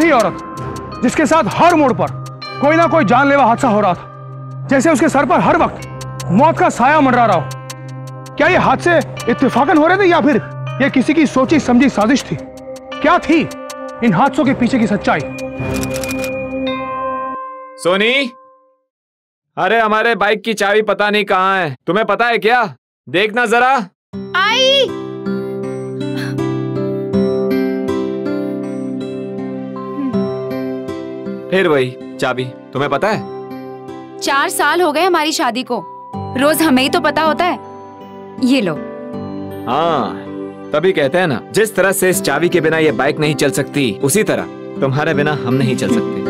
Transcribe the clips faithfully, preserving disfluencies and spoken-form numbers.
वही औरत जिसके साथ हर मोड़ पर कोई ना कोई जानलेवा हादसा हो रहा था, जैसे उसके सर पर हर वक्त मौत का साया मंडरा रहा हो। क्या ये हादसे इत्तेफाकन हो रहे थे या फिर ये किसी की सोची समझी साजिश थी? क्या थी इन हादसों के पीछे की सच्चाई? सोनी, अरे हमारे बाइक की चाबी पता नहीं कहाँ है, तुम्हें पता है क्या? देखना जरा। आई। फिर वही चाबी, तुम्हें पता है? चार साल हो गए हमारी शादी को, रोज हमें ही तो पता होता है। ये लो। हाँ, तभी कहते हैं ना, जिस तरह से इस चाबी के बिना ये बाइक नहीं चल सकती, उसी तरह तुम्हारे बिना हम नहीं चल सकते।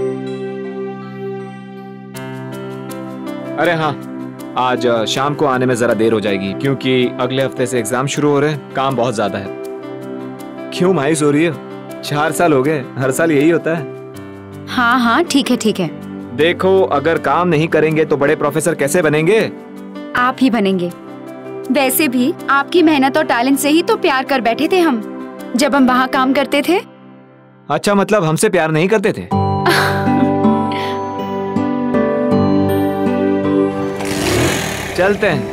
अरे हाँ, आज शाम को आने में जरा देर हो जाएगी क्योंकि अगले हफ्ते से एग्जाम शुरू हो रहे हैं, काम बहुत ज्यादा है। क्यों मायूस हो रही है? चार साल हो गए, हर साल यही होता है। हाँ हाँ ठीक है ठीक है। देखो, अगर काम नहीं करेंगे तो बड़े प्रोफेसर कैसे बनेंगे? आप ही बनेंगे। वैसे भी आपकी मेहनत और टैलेंट से ही तो प्यार कर बैठे थे हम, जब हम वहाँ काम करते थे। अच्छा, मतलब हमसे प्यार नहीं करते थे? चलते हैं।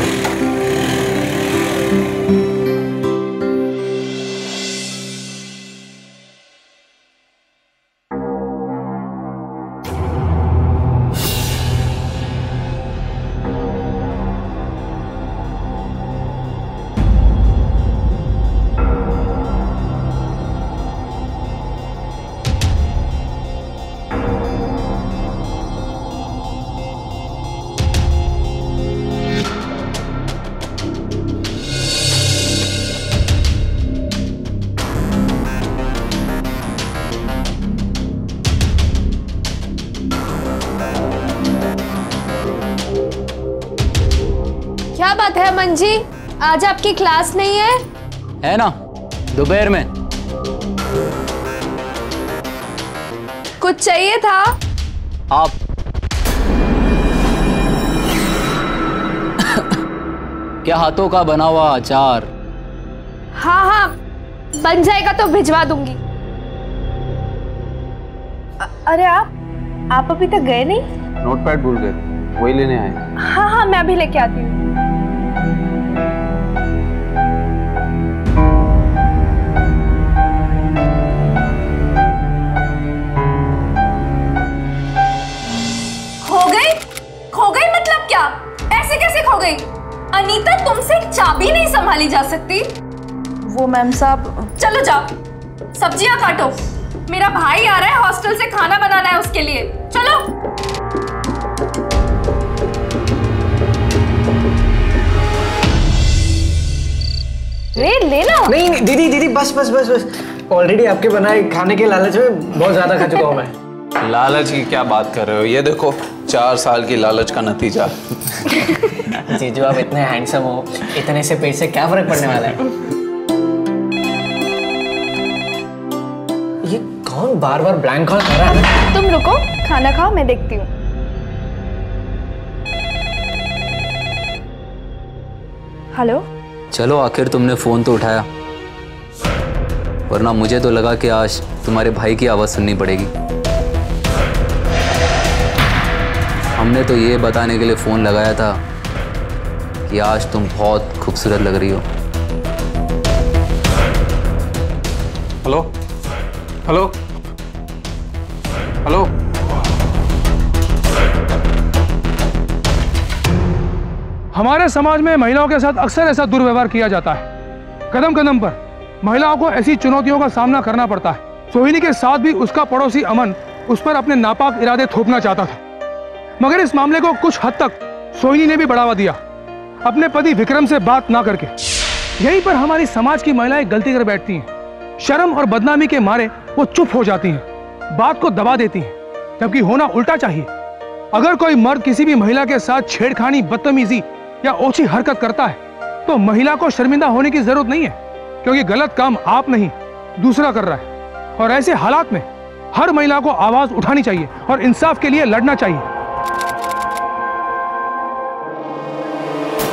क्या बात है अमन जी, आज आपकी क्लास नहीं है? है ना, दोपहर में। कुछ चाहिए था? आप क्या हाथों का बना हुआ अचार? हाँ हाँ, बन जाएगा तो भिजवा दूंगी। अ- अरे आप आप अभी तक गए नहीं? नोटपैड भूल गए, वही लेने आए। हाँ हाँ, मैं अभी लेके आती हूँ। खो गई? खो गई मतलब क्या? ऐसे कैसे खो गई? अनीता, तुमसे चाबी नहीं संभाली जा सकती? वो मैम साहब। चलो जाओ, सब्जियां काटो, मेरा भाई आ रहा है, हॉस्टल से खाना बनाना है उसके लिए। चलो। ले लेना। नहीं नहीं दीदी दीदी बस बस बस बस ऑलरेडी आपके बनाए खाने के लालच में बहुत ज्यादा खा चुका हूँ मैं। लालच की क्या बात कर रहे हो? ये देखो, चार साल की लालच का नतीजा। जीजू, आप इतने हैंडसम हो, इतने से पेट से क्या फर्क पड़ने वाला है? ये कौन बार बार ब्लैंक कॉल कर रहा है? तुम रुको, खाना खाओ, मैं देखती हूँ। हेलो। चलो, आखिर तुमने फोन तो उठाया, वरना मुझे तो लगा कि आज तुम्हारे भाई की आवाज सुननी पड़ेगी। हमने तो ये बताने के लिए फोन लगाया था कि आज तुम बहुत खूबसूरत लग रही हो। Hello hello hello. हमारे समाज में महिलाओं के साथ अक्सर ऐसा दुर्व्यवहार किया जाता है। कदम कदम पर महिलाओं को ऐसी चुनौतियों का सामना करना पड़ता है। सोहिनी के साथ भी उसका पड़ोसी अमन उस पर अपने नापाक इरादे थोपना चाहता था, मगर इस मामले को कुछ हद तक सोहिनी ने भी बढ़ावा दिया, अपने पति विक्रम से बात ना करके। यहीं पर हमारी समाज की महिलाएं गलती कर बैठती हैं। शर्म और बदनामी के मारे वो चुप हो जाती हैं, बात को दबा देती हैं, जबकि होना उल्टा चाहिए। अगर कोई मर्द किसी भी महिला के साथ छेड़खानी, बदतमीजी या ओछी हरकत करता है तो महिला को शर्मिंदा होने की जरूरत नहीं है, क्योंकि गलत काम आप नहीं दूसरा कर रहा है। और ऐसे हालात में हर महिला को आवाज उठानी चाहिए और इंसाफ के लिए लड़ना चाहिए।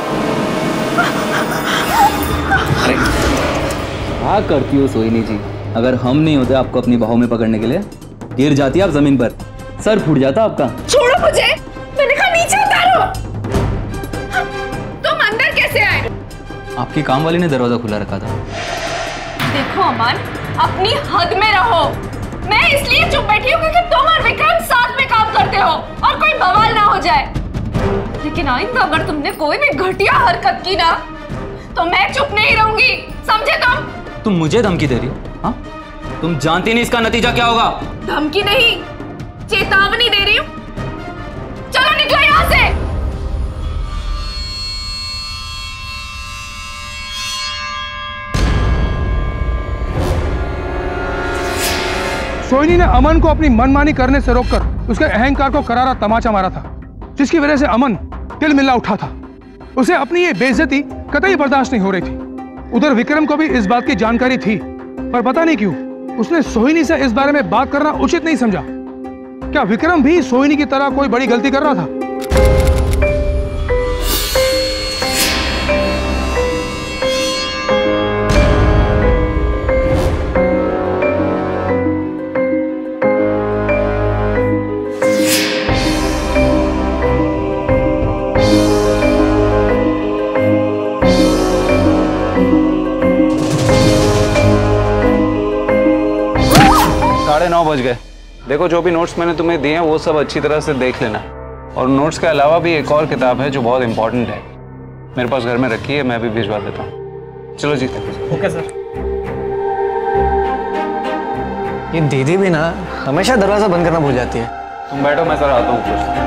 क्या करती हो सोहिनी जी? अगर हम नहीं होते आपको अपनी बाहों में पकड़ने के लिए, गिर जाती आप जमीन पर, सर फूट जाता आपका। छोड़ो मुझे, मैंने कहा नीचे उतारो। तुम अंदर कैसे आए? आपकी काम वाली ने दरवाजा खुला रखा था। देखो अमन, अपनी हद में रहो। मैं इसलिए चुप बैठी हूँ क्योंकि तुम और विक्रम साथ में काम करते हो और कोई बवाल ना हो जाए। लेकिन आइंदा अगर तुमने कोई भी घटिया हरकत की ना तो मैं चुप नहीं रहूंगी, समझे तुम? तुम मुझे धमकी दे रही हो? हाँ? तुम जानती नहीं इसका नतीजा क्या होगा? धमकी नहीं, चेतावनी दे रही हूँ। चलो निकलो यहाँ से। सोहिनी ने अमन को अपनी मनमानी करने से रोककर उसके अहंकार को करारा तमाचा मारा था, जिसकी वजह से अमन तिलमिला उठा था। उसे अपनी ये बेइज्जती कतई बर्दाश्त नहीं हो रही थी। उधर विक्रम को भी इस बात की जानकारी थी, पर पता नहीं क्यों उसने सोहिनी से इस बारे में बात करना उचित नहीं समझा। क्या विक्रम भी सोहिनी की तरह कोई बड़ी गलती कर रहा था? साढ़े नौ बज गए। देखो जो भी नोट्स मैंने तुम्हें दिए हैं वो सब अच्छी तरह से देख लेना, और नोट्स के अलावा भी एक और किताब है जो बहुत इंपॉर्टेंट है, मेरे पास घर में रखी है, मैं भी भिजवा देता हूँ। चलो जी। Okay sir. ये दीदी भी ना हमेशा दरवाजा बंद करना भूल जाती है। तुम बैठो, मैं सर आता हूँ कुछ।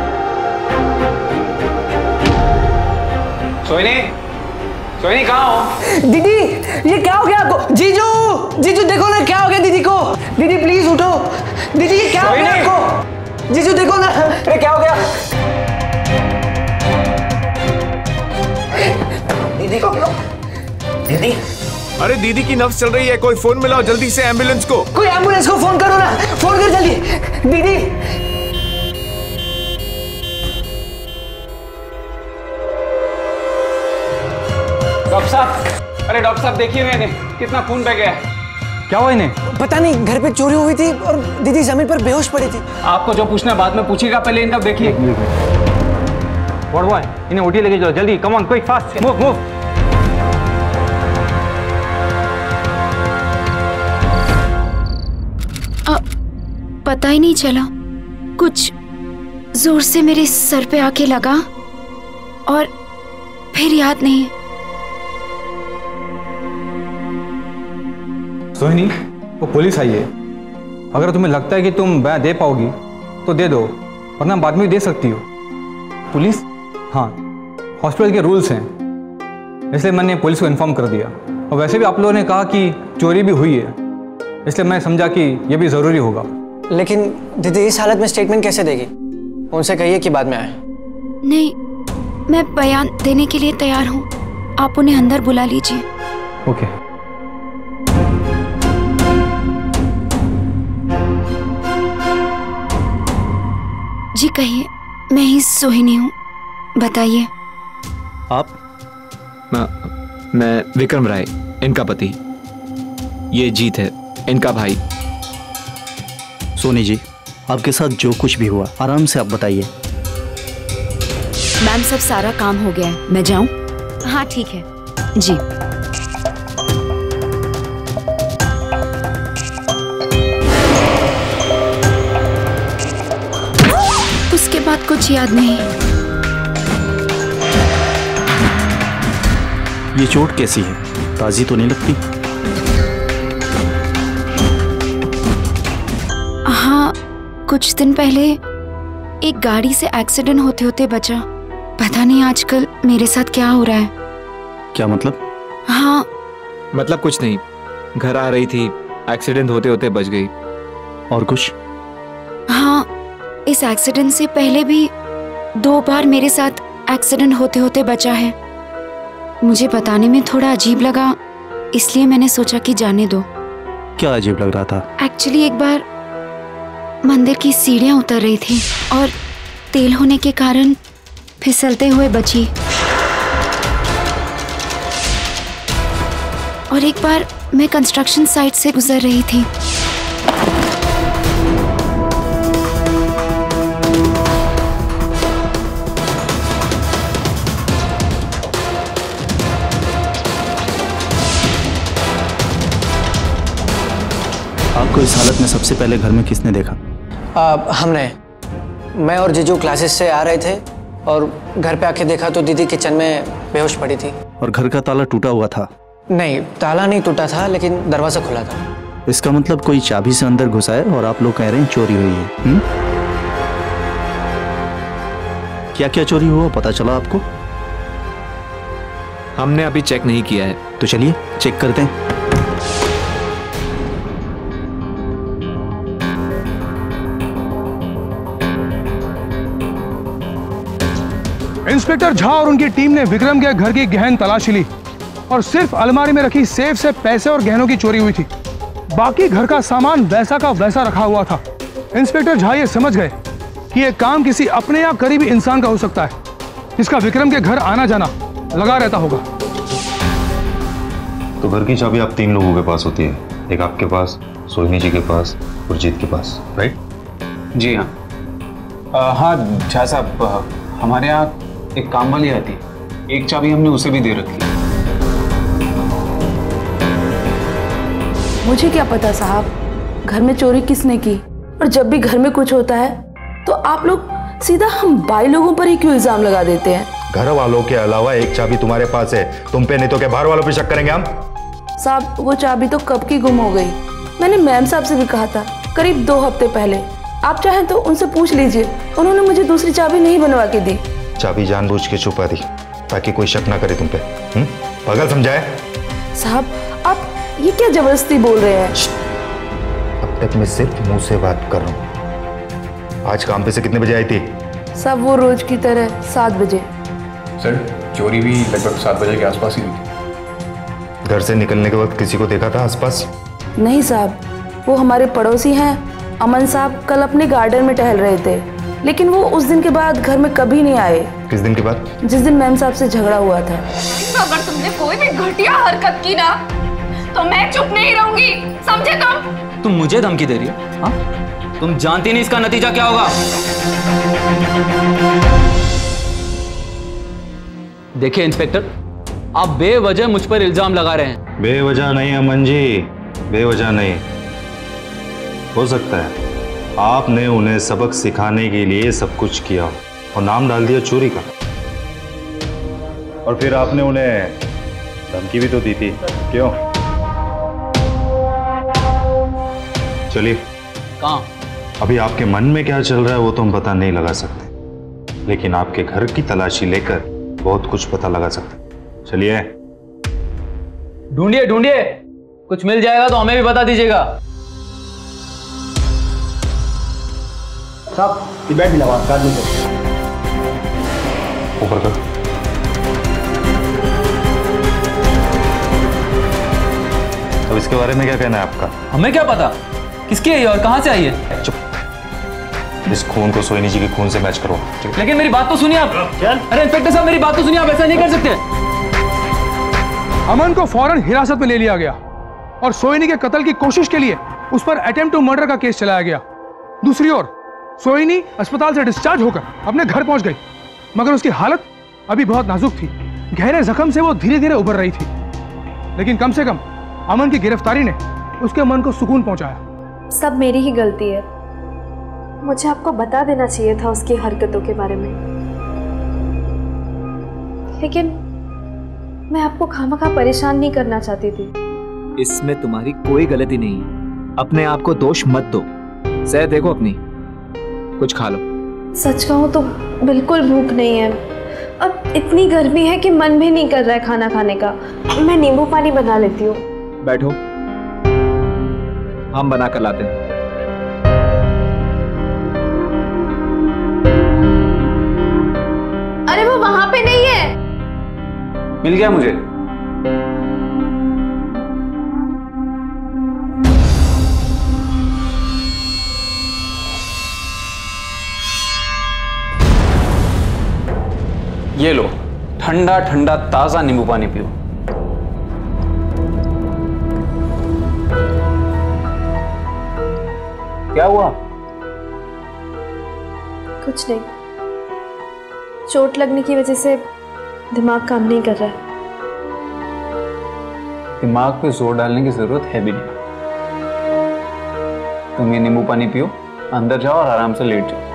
सोहिनी, सोहिनी कहाँ हो? दीदी ये क्या हो गया आपको? जीजू, जीजू देखो ना क्या हो गया दीदी को। दीदी प्लीज उठो। दीदी ये क्या हो गया आपको? जीजू देखो ना। अरे क्या हो गया? दीदी को दीदी, अरे दीदी की नब्ज चल रही है, कोई फोन मिलाओ जल्दी से एम्बुलेंस को। कोई एम्बुलेंस को फोन करो ना, फोन कर जल्दी। दीदी डॉक्टर साहब, अरे डॉक्टर साहब देखिए मैंने कितना खून बह गया है। क्या हुआ इन्हें? पता नहीं, घर पे चोरी हुई थी और दीदी जमीन पर बेहोश पड़ी थी। आपको जो पूछना है बाद में पूछिएगा, पहले इनका देखिए। व्हाट बॉय, इन्हें ओटी लेके जाओ जल्दी, come on quick fast move move. पता ही नहीं चला, कुछ जोर से मेरे सर पे आके लगा और फिर याद नहीं। सोहिनी, वो पुलिस आई है। अगर तुम्हें लगता है कि तुम बयान दे पाओगी तो दे दो, वरना बाद में भी दे सकती हो। पुलिस? हाँ, हॉस्पिटल के रूल्स हैं, इसलिए मैंने पुलिस को इन्फॉर्म कर दिया। और वैसे भी आप लोगों ने कहा कि चोरी भी हुई है, इसलिए मैं समझा कि यह भी ज़रूरी होगा। लेकिन दीदी इस हालत में स्टेटमेंट कैसे देगी? उनसे कहिए कि बाद में आए। नहीं, मैं बयान देने के लिए तैयार हूँ, आप उन्हें अंदर बुला लीजिए। ओके। जी कहिए, मैं ही सोहिनी हूँ, बताइए। आप? मैं, मैं विक्रम राय, इनका पति। ये जीत है, इनका भाई। सोनी जी, आपके साथ जो कुछ भी हुआ आराम से आप बताइए। मैम सब सारा काम हो गया है, मैं जाऊं? हाँ ठीक है जी। उसके बाद कुछ याद नहीं। ये चोट कैसी है? ताजी तो नहीं लगती? हाँ, कुछ दिन पहले एक गाड़ी से एक्सीडेंट होते होते बचा। पता नहीं आजकल मेरे साथ क्या हो रहा है। क्या मतलब? हाँ मतलब कुछ नहीं, घर आ रही थी, एक्सीडेंट होते होते बच गई। और कुछ? हाँ, इस एक्सीडेंट से पहले भी दो बार मेरे साथ एक्सीडेंट होते होते बचा है। मुझे बताने में थोड़ा अजीब लगा, इसलिए मैंने सोचा कि जाने दो। क्या अजीब लग रहा था? एक्चुअली एक बार मंदिर की सीढ़ियां उतर रही थी और तेल होने के कारण फिसलते हुए बची। और एक बार मैं कंस्ट्रक्शन साइट से गुजर रही थी। आपको इस हालत में सबसे पहले घर में किसने देखा? आ, हमने मैं और जीजू क्लासेस से आ रहे थे और घर पे आके देखा तो दीदी किचन में बेहोश पड़ी थी। और घर का ताला टूटा हुआ था? नहीं, ताला नहीं टूटा था, लेकिन दरवाजा खुला था। इसका मतलब कोई चाबी से अंदर घुसा है और आप लोग कह रहे हैं चोरी हुई है। हुँ? क्या क्या चोरी हुआ पता चला आपको? हमने अभी चेक नहीं किया है। तो चलिए चेक करते हैं। इंस्पेक्टर झा और उनकी टीम ने विक्रम के घर की गहन तलाशी ली और सिर्फ अलमारी में रखी सेफ से पैसे और गहनों की चोरी हुई थी। बाकी घर का सामान वैसा का वैसा रखा हुआ था। इंस्पेक्टर झा ये समझ गए कि यह काम किसी अपने या करीबी इंसान का हो सकता है, जिसका विक्रम के घर आना जाना लगा रहता होगा। तो घर की चाबी आप तीन लोगों के पास होती है, एक आपके पास, सोहिनी जी के पास, गुरजीत के पास, राइट? जी हाँ। आ, हाँ झा साहब, हमारे यहाँ एक काम वाली आती है, एक चाबी हमने उसे भी दे रखी है। मुझे क्या पता साहब घर में चोरी किसने की, और जब भी घर में कुछ होता है तो आप लोग सीधा हम बाई लोगों पर ही क्यों इल्जाम लगा देते हैं? घर वालों के अलावा एक चाबी तुम्हारे पास है, तुम पे नहीं तो क्या बाहर वालों पे शक करेंगे हम? साहब वो चाबी तो कब की गुम हो गई। मैंने मैम साहब से भी कहा था करीब दो हफ्ते पहले, आप चाहें तो उनसे पूछ लीजिए, उन्होंने मुझे दूसरी चाबी नहीं बनवा के दी। चाबी जानबूझ के छुपा दी ताकि कोई शक ना करे तुम पे। हुँ? पागल समझाए? साहब आप ये क्या जबरदस्ती बोल रहे हैं? अब तक मैं सिर्फ मुंह से बात कर रहा हूँ। आज काम पे से कितने बजे आई थी? साहब वो रोज की तरह सात बजे। सर चोरी भी लगभग सात बजे के आसपास ही हुई थी। घर से निकलने के वक्त किसी को देखा था आसपास? नहीं साहब, वो हमारे पड़ोसी हैं अमन साहब, कल अपने गार्डन में टहल रहे थे, लेकिन वो उस दिन के बाद घर में कभी नहीं आए। किस दिन के बाद? जिस दिन मैम साहब से झगड़ा हुआ था। अगर तुमने कोई भी घटिया हरकत की ना तो मैं चुप नहीं रहूंगी, समझे तुम? तुम मुझे धमकी दे रही हो? हाँ? तुम जानती नहीं इसका नतीजा क्या होगा। देखिए इंस्पेक्टर, आप बेवजह मुझ पर इल्जाम लगा रहे हैं। बेवजह नहीं अमन जी, बेवजह नहीं। हो सकता है आपने उन्हें सबक सिखाने के लिए सब कुछ किया और नाम डाल दिया चोरी का, और फिर आपने उन्हें धमकी भी तो दी थी, क्यों? चलिए, कहाँ? अभी आपके मन में क्या चल रहा है वो तो हम पता नहीं लगा सकते, लेकिन आपके घर की तलाशी लेकर बहुत कुछ पता लगा सकते। चलिए ढूंढिए ढूंढिए, कुछ मिल जाएगा तो हमें भी बता दीजिएगा। साहब ये बैग भी लगा काट लीजिए। ऊपर कर। अब इसके बारे में क्या कहना है आपका? हमें क्या पता किसकी है ये और कहां से आई है। चुप। इस खून को सोहिनी जी के खून से मैच करो। लेकिन मेरी बात तो सुनिए आप। अरे इंस्पेक्टर साहब मेरी बात तो सुनिए, आप ऐसा नहीं कर सकते। अमन को फौरन हिरासत में ले लिया गया और सोहिनी के कत्ल की कोशिश के लिए उस पर अटेम्प्ट टू मर्डर का केस चलाया गया। दूसरी ओर सोहिनी अस्पताल से डिस्चार्ज होकर अपने घर पहुंच गई, मगर उसकी हालत अभी बहुत नाजुक थी। गहरे जख्म से वो धीरे धीरे उभर रही थी, लेकिन कम से कम अमन की गिरफ्तारी ने उसके मन को सुकून पहुंचाया। सब मेरी ही गलती है, मुझे आपको बता देना चाहिए था उसकी हरकतों के बारे में, लेकिन मैं आपको खामखा परेशान नहीं करना चाहती थी। इसमें तुम्हारी कोई गलती नहीं है, अपने आप को दोष मत दो। सह देखो अपनी, कुछ खा लो। सच कहूँ तो बिल्कुल भूख नहीं है, अब इतनी गर्मी है कि मन भी नहीं कर रहा है खाना खाने का। मैं नींबू पानी बना लेती हूँ। बैठो, हम बना कर लाते हैं। अरे वो वहां पे नहीं है। मिल गया मुझे। ये लो, ठंडा ठंडा ताजा नींबू पानी पियो। क्या हुआ? कुछ नहीं, चोट लगने की वजह से दिमाग काम नहीं कर रहा है। दिमाग पे जोर डालने की जरूरत है भी नहीं। तुम ये नींबू पानी पियो, अंदर जाओ और आराम से लेट जाओ।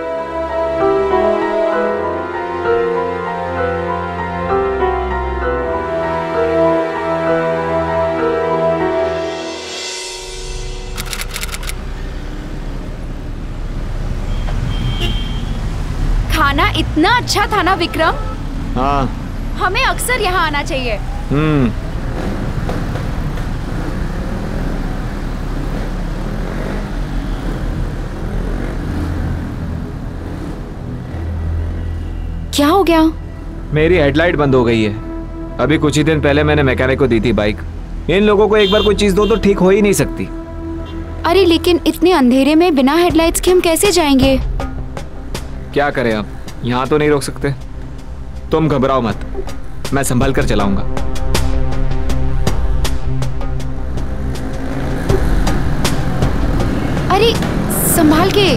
खाना इतना अच्छा था ना विक्रम। हाँ। हमें अक्सर यहाँ आना चाहिए। हम्म। क्या हो गया? मेरी हेडलाइट बंद हो गई है। अभी कुछ ही दिन पहले मैंने मैकेनिक को दी थी बाइक। इन लोगों को एक बार कोई चीज दो तो ठीक हो ही नहीं सकती। अरे लेकिन इतने अंधेरे में बिना हेडलाइट्स के हम कैसे जाएंगे? क्या करें अब, यहाँ तो नहीं रोक सकते। तुम घबराओ मत, मैं संभल कर चलाऊंगा। अरे संभाल के।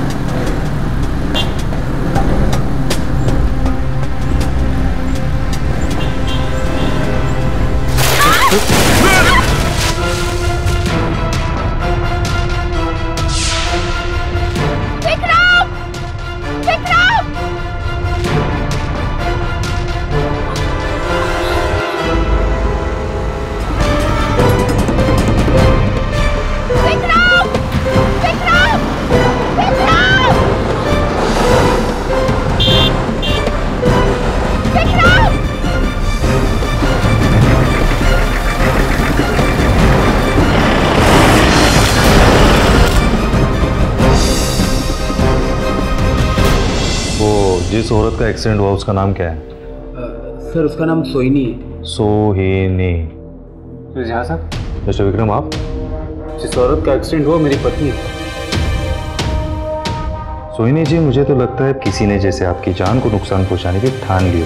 जिस औरत का एक्सीडेंट हुआ उसका नाम क्या है? uh, सर उसका नाम सोहिनी है। सोहिनी। जहाँ साहब। मिस्टर विक्रम, आप? जिस औरत का एक्सीडेंट हुआ मेरी पत्नी है। सोहिनी जी, मुझे तो लगता है किसी ने जैसे आपकी जान को नुकसान पहुंचाने की ठान ली।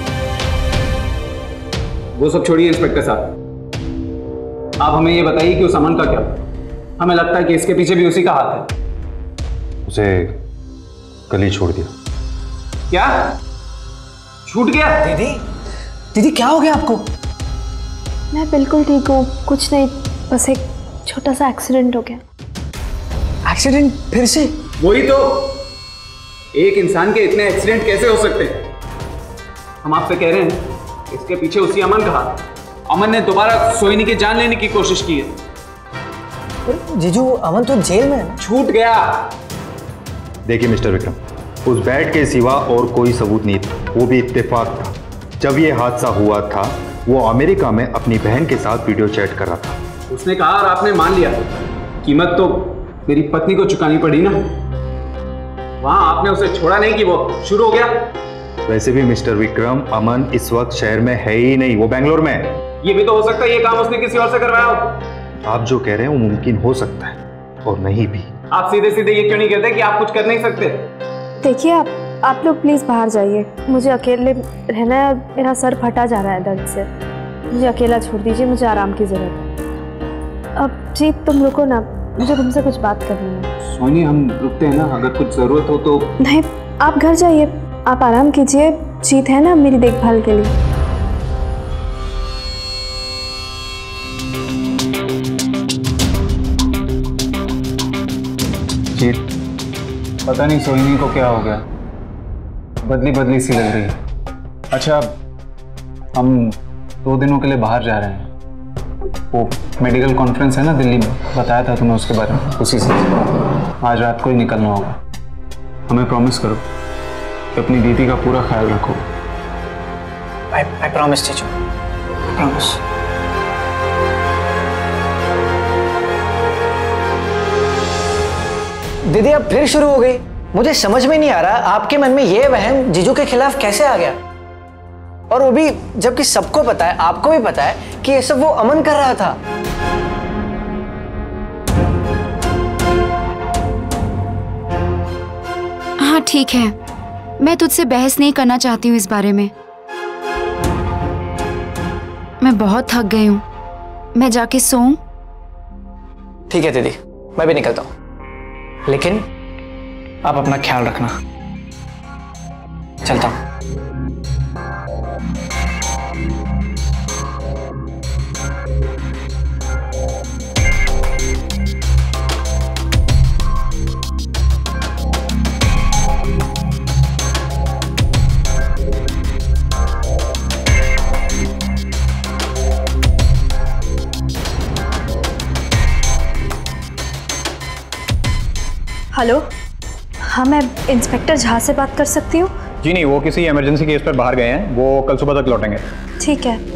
वो सब छोड़िए इंस्पेक्टर साहब, आप हमें ये बताइए कि उस अमन का क्या? हमें लगता है कि इसके पीछे भी उसी का हाथ है। उसे कल ही छोड़ दिया। क्या? छूट गया? दीदी, दीदी क्या हो गया आपको? मैं बिल्कुल ठीक हूँ, कुछ नहीं, बस एक छोटा सा एक्सीडेंट हो गया। एक्सीडेंट फिर से? वही तो, एक इंसान के इतने एक्सीडेंट कैसे हो सकते हैं? हम आपसे कह रहे हैं इसके पीछे उसी अमन का हाथ। अमन ने दोबारा सोहिनी की जान लेने की कोशिश की है। जीजू, अमन तो जेल में है। छूट गया। देखिए मिस्टर विक्रम, उस बेड के सिवा और कोई सबूत नहीं था, वो भी इत्तेफाक था। जब ये हादसा हुआ था वो अमेरिका में अपनी बहन के साथ वीडियो चैट कर रहा था। उसने कहा और आपने मान लिया। कीमत तो मेरी पत्नी को चुकानी पड़ी ना। वहां आपने उसे छोड़ा नहीं कि वो शुरू हो गया। वैसे भी मिस्टर विक्रम, अमन इस वक्त शहर में है ही नहीं, वो बैंगलोर में है। ये भी तो हो सकता है ये काम उसने किसी और से करवाया हो। आप जो कह रहे हैं वो मुमकिन हो सकता है और नहीं भी। आप सीधे सीधे ये क्यों नहीं कहते कि आप कुछ कर नहीं सकते? देखिए आप आप लोग प्लीज़ बाहर जाइए, मुझे अकेले रहना है, मेरा सर फटा जा रहा है दर्द से। मुझे अकेला छोड़ दीजिए, मुझे आराम की ज़रूरत है। अब जी तुम रुको ना, मुझे तुमसे कुछ बात करनी है। सोनी, हम रुकते हैं ना, अगर कुछ ज़रूरत हो तो। नहीं, आप घर जाइए, आप आराम कीजिए, जीत है ना मेरी देखभाल के लिए। जीत, पता नहीं सोहिनी को क्या हो गया, बदली बदली सी लग रही है। अच्छा, हम दो दिनों के लिए बाहर जा रहे हैं। वो मेडिकल कॉन्फ्रेंस है ना दिल्ली में, बताया था तुम्हें उसके बारे में, उसी से आज रात को ही निकलना होगा। हमें प्रॉमिस करो कि अपनी दीदी का पूरा ख्याल रखो। I, I promise, जीजू, promise। दीदी अब फिर शुरू हो गई। मुझे समझ में नहीं आ रहा आपके मन में यह वहम जीजू के खिलाफ कैसे आ गया, और वो भी जबकि सबको पता है, आपको भी पता है कि ये सब वो अमन कर रहा था। हाँ ठीक है, मैं तुझसे बहस नहीं करना चाहती हूँ इस बारे में। मैं बहुत थक गई हूँ, मैं जाके सोऊं। ठीक है दीदी, मैं भी निकलता हूँ। लेकिन आप अपना ख्याल रखना। चलता हूं। हेलो, हाँ मैं इंस्पेक्टर झा से बात कर सकती हूँ? जी नहीं, वो किसी इमरजेंसी केस पर बाहर गए हैं, वो कल सुबह तक लौटेंगे। ठीक है।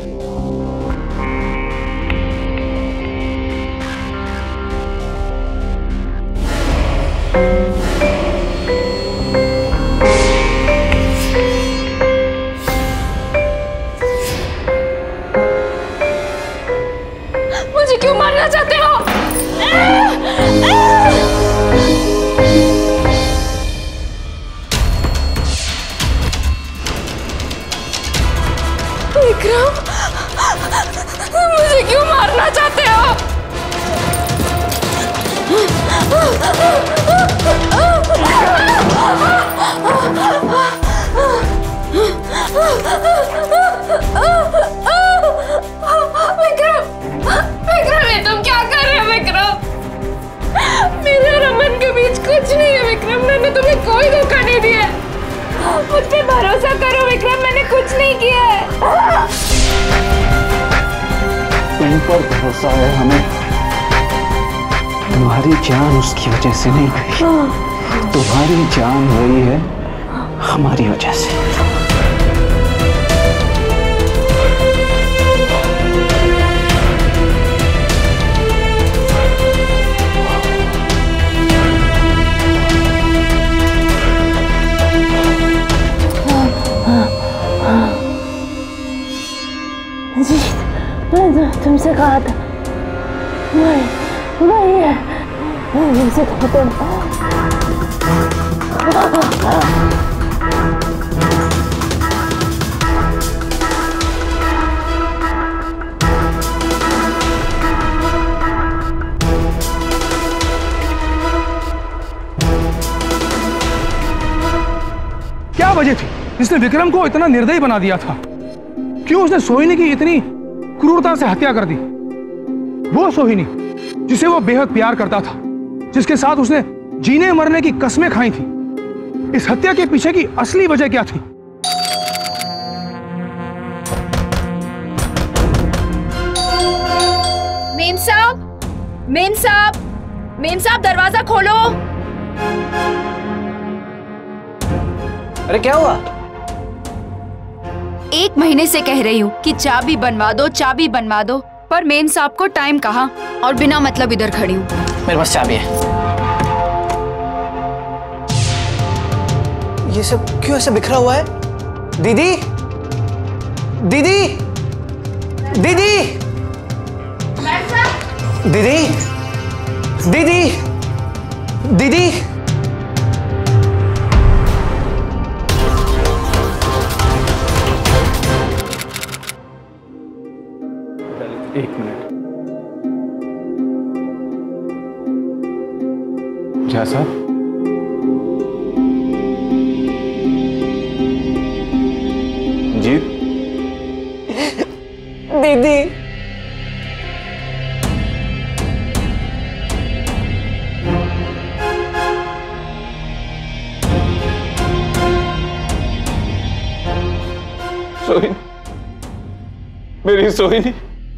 मुझे क्यों मारना चाहते हो? विक्रम, मुझे क्यों मारना चाहते हो? विक्रम, विक्रम ये तुम क्या कर रहे हो विक्रम? मेरे और अमन के बीच कुछ नहीं है विक्रम, मैंने तुम्हें कोई धोखा नहीं दिया। मुझ पे भरोसा करो विक्रम, मैंने कुछ नहीं किया है। तुम पर भरोसा है हमें। तुम्हारी जान उसकी वजह से नहीं गई, तुम्हारी जान गई है हमारी वजह से। जी, मैं तुमसे कहा था, वही वही है, मैं तुमसे कहा था। क्या वजह थी जिसने विक्रम को इतना निर्दयी बना दिया था? क्यों उसने सोहिनी की इतनी क्रूरता से हत्या कर दी? वो सोहिनी जिसे वो बेहद प्यार करता था, जिसके साथ उसने जीने मरने की कस्में खाई थी। इस हत्या के पीछे की असली वजह क्या थी? मेम साहब, मेम साहब, मेम साहब दरवाजा खोलो। अरे क्या हुआ? एक महीने से कह रही हूँ कि चाबी बनवा दो, चाबी बनवा दो, पर मेन साहब को टाइम कहाँ और बिना मतलब इधर खड़ी हूँ। मेरे पास चाबी है। ये सब क्यों ऐसे बिखरा हुआ है? दीदी, दीदी, दीदी, दीदी, दीदी, दीदी। एक मिनट। झा साहब, जी दीदी, सोहिनी, मेरी सोहिनी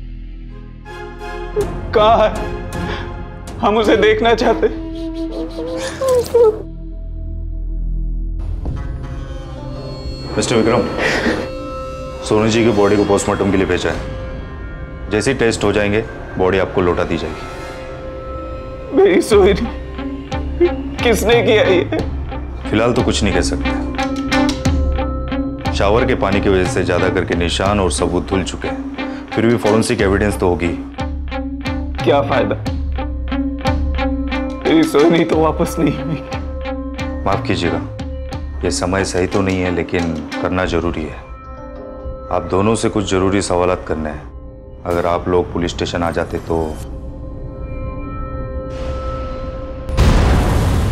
कहाँ है? हम उसे देखना चाहते। मिस्टर विक्रम, सोनू जी की बॉडी को पोस्टमार्टम के लिए भेजा है। जैसे ही टेस्ट हो जाएंगे बॉडी आपको लौटा दी जाएगी। मेरी सोहिनी किसने किया ये? फिलहाल तो कुछ नहीं कह सकते। शावर के पानी की वजह से ज्यादा करके निशान और सबूत धुल चुके हैं, फिर भी फॉरेंसिक एविडेंस तो होगी। क्या फायदा? मेरी सोहिनी तो वापस नहीं हुई। माफ कीजिएगा, ये समय सही तो नहीं है, लेकिन करना जरूरी है। आप दोनों से कुछ जरूरी सवालात करने हैं। अगर आप लोग पुलिस स्टेशन आ जाते तो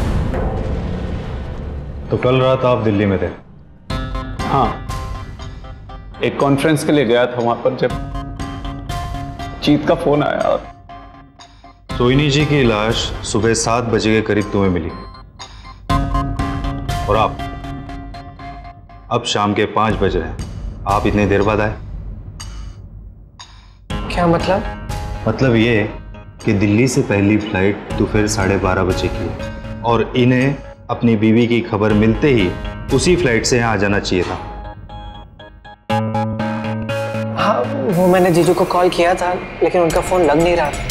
तो कल रात आप दिल्ली में थे? हाँ, एक कॉन्फ्रेंस के लिए गया था वहां पर, जब जीत का फोन आया। सोहिनी जी की लाश सुबह सात बजे के करीब तुम्हें मिली और आप अब शाम के पांच बज रहे हैं। आप इतनी देर बाद आए। क्या मतलब? मतलब ये कि दिल्ली से पहली फ्लाइट दोपहर साढ़े बारह बजे की है और इन्हें अपनी बीवी की खबर मिलते ही उसी फ्लाइट से यहाँ आ जाना चाहिए था। हाँ, वो मैंने जीजू को कॉल किया था लेकिन उनका फोन लग नहीं रहा।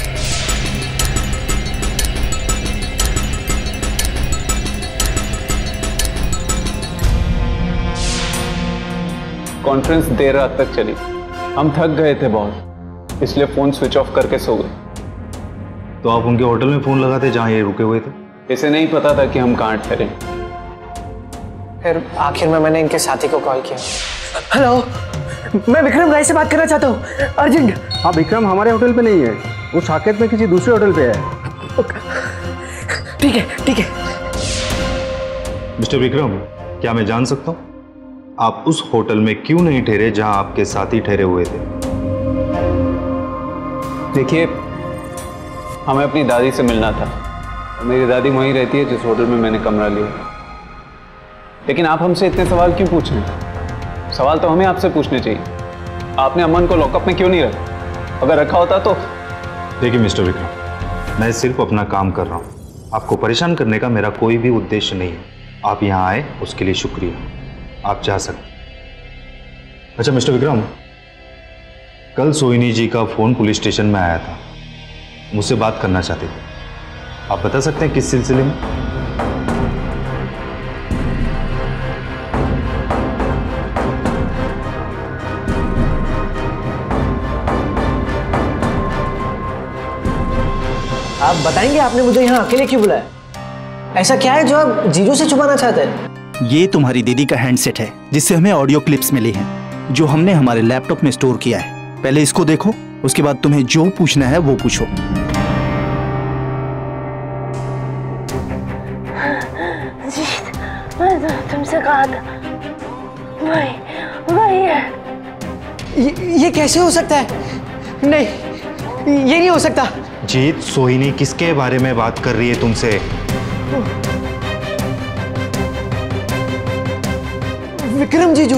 कॉन्फ्रेंस देर रात तक चली, हम थक गए थे बहुत, इसलिए फोन स्विच ऑफ करके सो गए। तो आप उनके होटल में फोन लगाते जहां ये रुके हुए थे? इसे नहीं पता था कि हम कहाँ ठहरे। फिर आखिर में मैंने इनके साथी को कॉल किया। हेलो, मैं विक्रम राय से बात करना चाहता हूँ, अर्जेंट। हाँ, विक्रम हमारे होटल पे नहीं है, वो साकेत में किसी दूसरे होटल पे है। ठीक है, ठीक है। मिस्टर विक्रम, क्या मैं जान सकता हूँ आप उस होटल में क्यों नहीं ठहरे जहां आपके साथी ठहरे हुए थे? देखिए, हमें अपनी दादी से मिलना था। मेरी दादी वहीं रहती है जिस होटल में मैंने कमरा लिया। लेकिन आप हमसे इतने सवाल क्यों पूछ रहे हैं? सवाल तो हमें आपसे पूछने चाहिए। आपने अमन को लॉकअप में क्यों नहीं रखा? अगर रखा होता तो। देखिए मिस्टर विक्रम, मैं सिर्फ अपना काम कर रहा हूँ, आपको परेशान करने का मेरा कोई भी उद्देश्य नहीं है। आप यहाँ आए उसके लिए शुक्रिया, आप जा सकते। अच्छा मिस्टर विक्रम, कल सोहिनी जी का फोन पुलिस स्टेशन में आया था, मुझसे बात करना चाहते थे। आप बता सकते हैं किस सिलसिले में? आप बताएंगे आपने मुझे यहाँ अकेले क्यों बुलाया? ऐसा क्या है जो आप जीजू से छुपाना चाहते हैं? ये तुम्हारी दीदी का हैंडसेट है जिससे हमें ऑडियो क्लिप्स मिली हैं, जो हमने हमारे लैपटॉप में स्टोर किया है। पहले इसको देखो, उसके बाद तुम्हें जो पूछना है वो पूछो। जीत, मैं तो तुमसे कहा था, वही वही है। ये, ये कैसे हो सकता है? नहीं, ये नहीं हो सकता। जीत, सोहिनी किसके बारे में बात कर रही है तुमसे? विक्रम जीजू।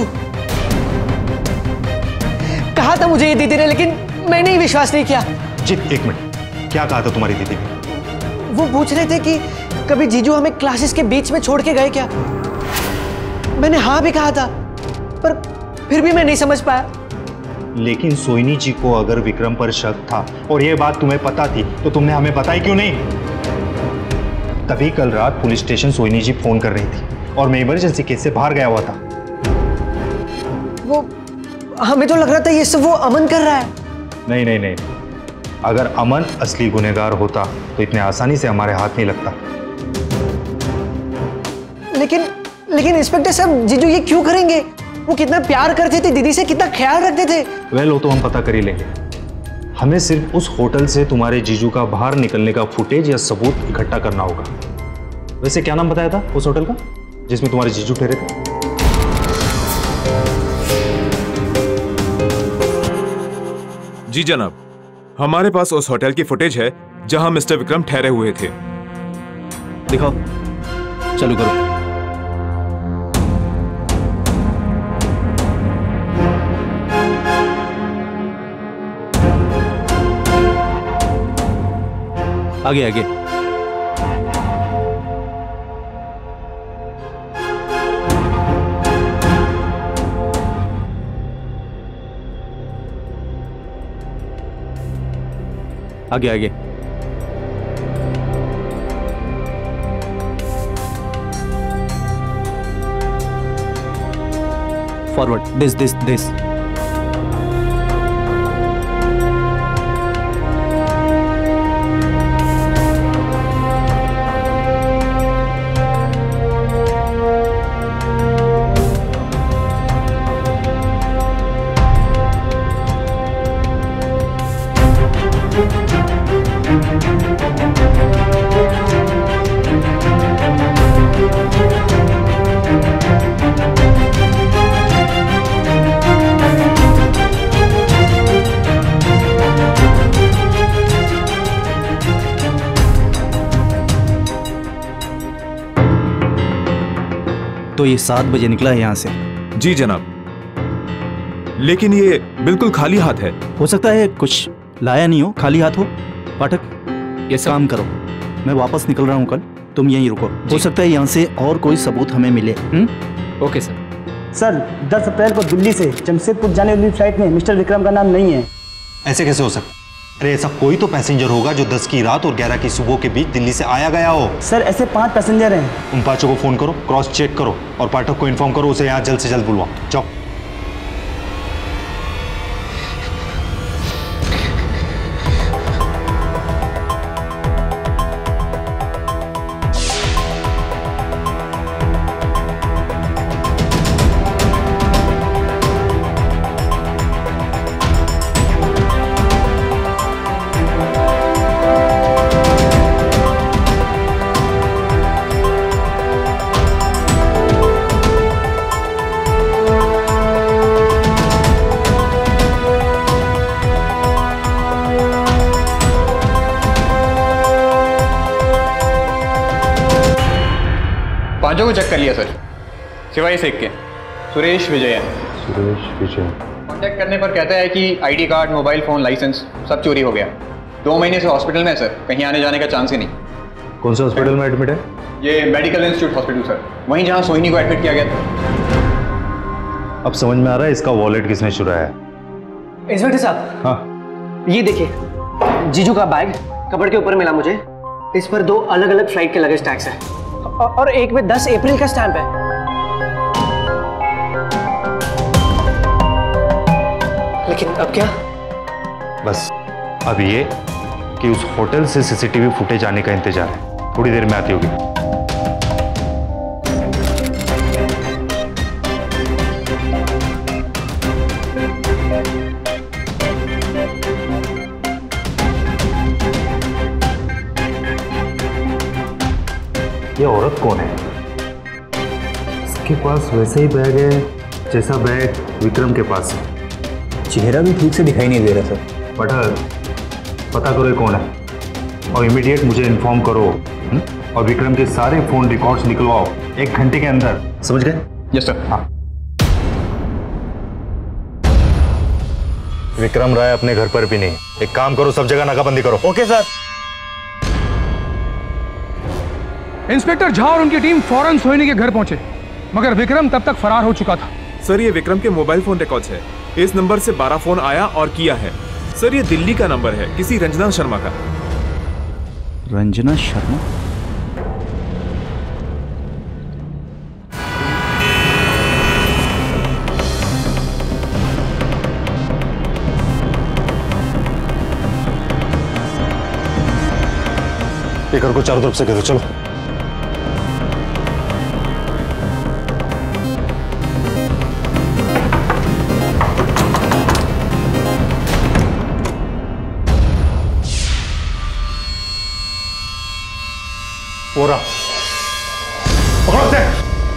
कहा था मुझे ये दीदी ने, लेकिन मैंने ही विश्वास नहीं किया। जीत एक मिनट, क्या कहा था तुम्हारी दीदी ने? वो पूछ रहे थे कि कभी जीजू हमें क्लासेस के बीच में छोड़ के गए क्या? मैंने हाँ भी कहा था, पर फिर भी मैं नहीं समझ पाया। लेकिन सोहिनी जी को अगर विक्रम पर शक था और यह बात तुम्हें पता थी तो तुमने हमें बताई क्यों नहीं? तभी कल रात पुलिस स्टेशन सोहिनी जी फोन कर रही थी और मैं इमरजेंसी केस से बाहर गया हुआ था। वो हमें तो लग रहा था ये सब वो अमन कर रहा है। नहीं नहीं नहीं, अगर अमन असली गुनहगार होता तो इतने आसानी से हमारे हाथ नहीं लगता। लेकिन लेकिन इंस्पेक्टर साहब, जीजू ये क्यों करेंगे? वो कितना प्यार करते थे दीदी से, कितना ख्याल रखते थे। वेल, वो तो हम पता कर ही लेंगे। हमें सिर्फ उस होटल से तुम्हारे जीजू का बाहर निकलने का फुटेज या सबूत इकट्ठा करना होगा। वैसे क्या नाम बताया था उस होटल का जिसमें तुम्हारे जीजू ठहरे थे? जी जनाब, हमारे पास उस होटल की फुटेज है जहां मिस्टर विक्रम ठहरे हुए थे। दिखाओ, चालू करो। आगे आगे। आगे आगे। Forward, this this this. तो ये सात बजे निकला है यहाँ से। जी जनाब, लेकिन ये बिल्कुल खाली हाथ है। हो सकता है कुछ लाया नहीं हो, खाली हाथ हो। पाठक ये काम करो, मैं वापस निकल रहा हूँ कल, तुम यहीं रुको। हो सकता है यहाँ से और कोई सबूत हमें मिले। Okay sir. सर दस अप्रैल को दिल्ली से जमशेदपुर जाने वाली फ्लाइट में मिस्टर विक्रम का नाम नहीं है। ऐसे कैसे हो सकता? अरे ऐसा कोई तो पैसेंजर होगा जो दस की रात और ग्यारह की सुबह के बीच दिल्ली से आया गया हो। सर ऐसे पांच पैसेंजर हैं। उन पांचों को फोन करो, क्रॉस चेक करो और पाठक को इन्फॉर्म करो, उसे यहाँ जल्द से जल्द बुलवाओ। जाओ। पांचों को चेक कर लिया सर, सिवाय इस एक के, सुरेश विजयन। सुरेश विजयन कांटेक्ट करने पर कहता है कि ID card, mobile phone, licence सब चोरी हो गया। दो महीने से हॉस्पिटल में है सर, कहीं आने जाने का चांस ही नहीं। कौन से हॉस्पिटल में एडमिट है? ये मेडिकल इंस्टीट्यूट हॉस्पिटल सर, वहीं जहां सोहिनी को एडमिट किया गया था। अब समझ में आ रहा है इसका वॉलेट किसने चुराया है। इंस्पेक्टर साहब, हाँ ये देखिए, जीजू का बैग कपड़ के ऊपर मिला मुझे। इस पर दो अलग अलग फ्लाइट के लगेज टैग्स है और एक में दस अप्रैल का स्टैंप है। लेकिन अब क्या? बस अब ये कि उस होटल से सीसीटीवी फुटेज आने का इंतजार है, थोड़ी देर में आती होगी। ये औरत कौन है? इसके पास वैसा ही बैग है जैसा बैग विक्रम के पास है। चेहरा भी ठीक से दिखाई नहीं दे रहा सर। पता पता करो ये कौन है और इमीडिएट मुझे इन्फॉर्म करो। हुँ? और विक्रम के सारे फोन रिकॉर्ड्स निकलवाओ एक घंटे के अंदर, समझ गए? Yes sir. हाँ। विक्रम राय अपने घर पर भी नहीं। एक काम करो, सब जगह नाकाबंदी करो। Okay sir. इंस्पेक्टर झा और उनकी टीम फौरन सोहिनी के घर पहुंचे, मगर विक्रम तब तक फरार हो चुका था। सर ये विक्रम के मोबाइल फोन रिकॉर्ड्स है। इस नंबर से बारह फोन आया और किया है। सर ये दिल्ली का नंबर है, किसी रंजना शर्मा का। रंजना शर्मा? ये घर को चारों तरफ से घेरो, चलो। ओरा पकड़ो से।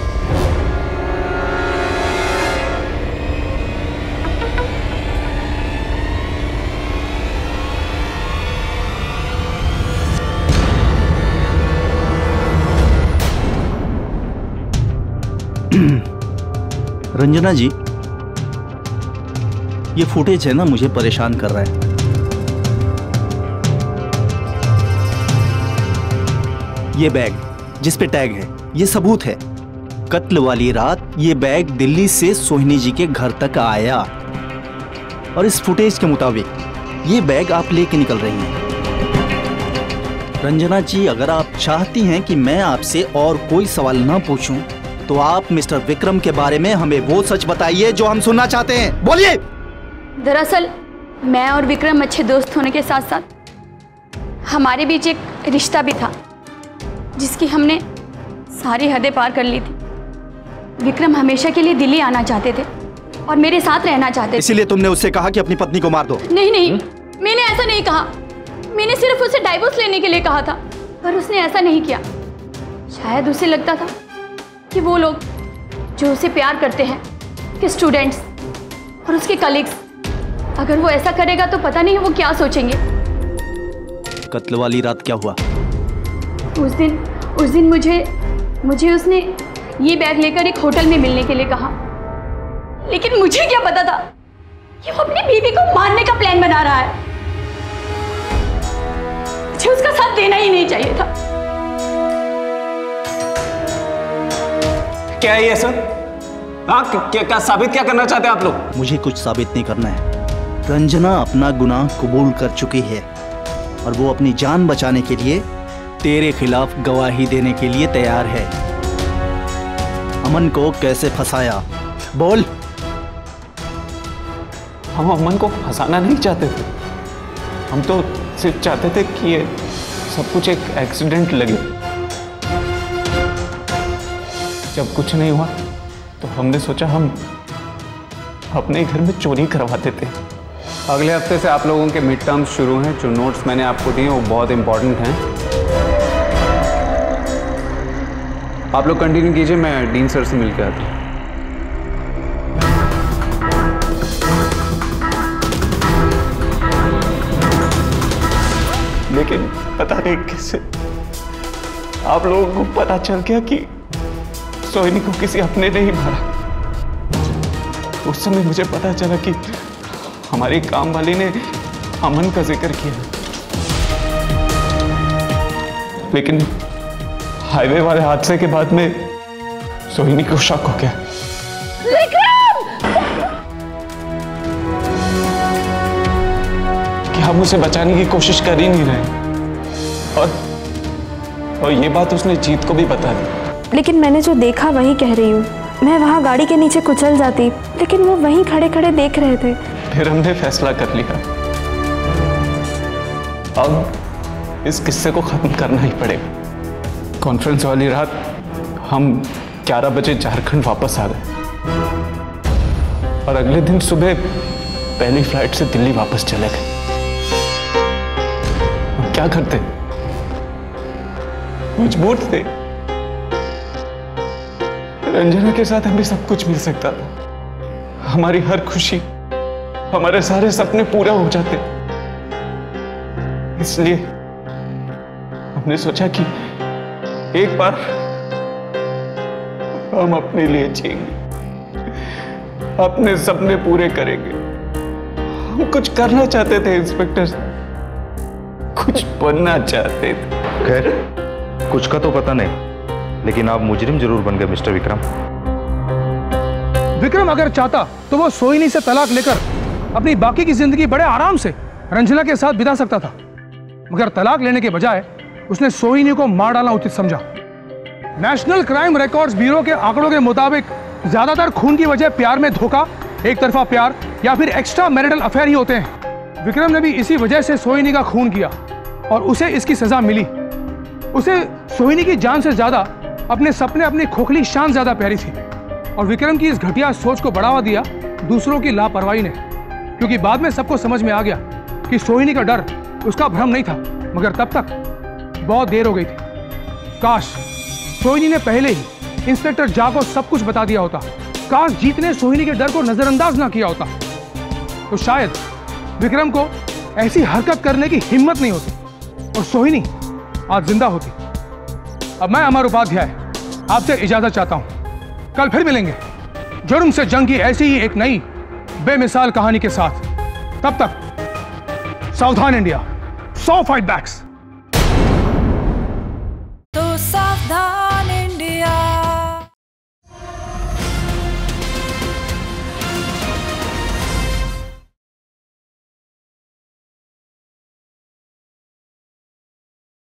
रंजना जी, ये फुटेज है ना, मुझे परेशान कर रहा है। ये बैग जिस पे टैग है, ये सबूत है। कत्ल वाली रात ये बैग दिल्ली से सोहिनी जी के घर तक आया और इस फुटेज के मुताबिक ये बैग आप लेके निकल रही हैं। रंजना जी, अगर आप चाहती हैं कि मैं आपसे और कोई सवाल ना पूछूं, तो आप मिस्टर विक्रम के बारे में हमें वो सच बताइए जो हम सुनना चाहते हैं। बोलिए। दरअसल मैं और विक्रम अच्छे दोस्त होने के साथ साथ हमारे बीच एक रिश्ता भी था, जिसकी हमने सारी हदें पार कर ली थी। विक्रम हमेशा के लिए दिल्ली आना चाहते थे और मेरे साथ रहना चाहते थे। इसीलिए तुमने उससे कहा कि अपनी पत्नी को मार दो? नहीं नहीं, मैंने ऐसा नहीं कहा। मैंने सिर्फ उसे डाइवोर्स लेने के लिए कहा था, पर उसने ऐसा नहीं किया। शायद उसे लगता था कि वो लोग जो उसे प्यार करते हैं, कि स्टूडेंट्स और उसके कलीग्स, अगर वो ऐसा करेगा तो पता नहीं वो क्या सोचेंगे। कत्ल वाली रात क्या हुआ? उस दिन उस दिन मुझे मुझे उसने ये बैग लेकर एक होटल में मिलने के लिए कहा, लेकिन मुझे क्या पता था कि वो अपनी बीवी को मारने का प्लान बना रहा है। मुझे उसका साथ देना ही नहीं चाहिए था। क्या है ये सर? हाँ, क्या, क्या साबित क्या करना चाहते हैं आप लोग? मुझे कुछ साबित नहीं करना है। रंजना अपना गुनाह कबूल कर चुकी है और वो अपनी जान बचाने के लिए तेरे खिलाफ गवाही देने के लिए तैयार है। अमन को कैसे फंसाया, बोल। हम अमन को फंसाना नहीं चाहते थे, हम तो सिर्फ चाहते थे कि ये सब कुछ एक एक्सीडेंट लगे। जब कुछ नहीं हुआ तो हमने सोचा हम अपने घर में चोरी करवा देते। अगले हफ्ते से आप लोगों के मिड टर्म्स शुरू हैं। जो नोट्स मैंने आपको दिए वो बहुत इंपॉर्टेंट हैं। आप लोग कंटिन्यू कीजिए, मैं डीन सर से मिल के आता हूँ। लेकिन पता नहीं कैसे आप लोगों को पता चल गया कि सोहिनी को किसी अपने ने ही मारा। उस समय मुझे पता चला कि हमारी काम वाली ने अमन का जिक्र किया, लेकिन हाईवे वाले हादसे के बाद में सोहिनी को शक हो गया। कि हम उसे बचाने की कोशिश कर ही नहीं रहे, और और ये बात उसने जीत को भी बता दी। लेकिन मैंने जो देखा वही कह रही हूँ। मैं वहाँ गाड़ी के नीचे कुचल जाती, लेकिन वो वहीं खड़े खड़े देख रहे थे। फिर हमने फैसला कर लिया, अब इस किस्से को खत्म करना ही पड़ेगा। कॉन्फ्रेंस वाली रात हम ग्यारह बजे झारखंड वापस आ गए और अगले दिन सुबह पहली फ्लाइट से दिल्ली वापस चले गए। हम क्या करते, मजबूर थे। रंजना के साथ हमें सब कुछ मिल सकता था, हमारी हर खुशी, हमारे सारे सपने पूरा हो जाते। इसलिए हमने सोचा कि एक बार हम अपने लिए जिएंगे, अपने सपने पूरे करेंगे। हम कुछ करना चाहते थे इंस्पेक्टर, कुछ बनना चाहते थे। खैर, कुछ का तो पता नहीं, लेकिन आप मुजरिम जरूर बन गए मिस्टर विक्रम। विक्रम अगर चाहता तो वो सोहिनी से तलाक लेकर अपनी बाकी की जिंदगी बड़े आराम से रंजना के साथ बिता सकता था, मगर तलाक लेने के बजाय उसने सोहिनी को मार डालना उचित समझा। नेशनल क्राइम रिकॉर्ड्स ब्यूरो के आंकड़ों के मुताबिक ज्यादातर खून की वजह प्यार में धोखा, एक तरफा प्यार या फिर एक्स्ट्रा मैरिटल अफेयर ही होते हैं। विक्रम ने भी इसी वजह से सोहिनी का खून किया और उसे इसकी सजा मिली। उसे सोहिनी की जान से ज्यादा अपने सपने, अपनी खोखली शान ज्यादा प्यारी थी, और विक्रम की इस घटिया सोच को बढ़ावा दिया दूसरों की लापरवाही ने, क्योंकि बाद में सबको समझ में आ गया कि सोहिनी का डर उसका भ्रम नहीं था, मगर तब तक बहुत देर हो गई थी। काश सोहिनी ने पहले ही इंस्पेक्टर झा को सब कुछ बता दिया होता, काश जीत ने सोहिनी के डर को नजरअंदाज ना किया होता, तो शायद विक्रम को ऐसी हरकत करने की हिम्मत नहीं होती और सोहिनी आज जिंदा होती। अब मैं अमर उपाध्याय आपसे इजाजत चाहता हूं। कल फिर मिलेंगे जुर्म से जंग की ऐसी ही एक नई बेमिसाल कहानी के साथ। तब तक सावधान इंडिया, सौ फाइट बैक्स। तो सावधान।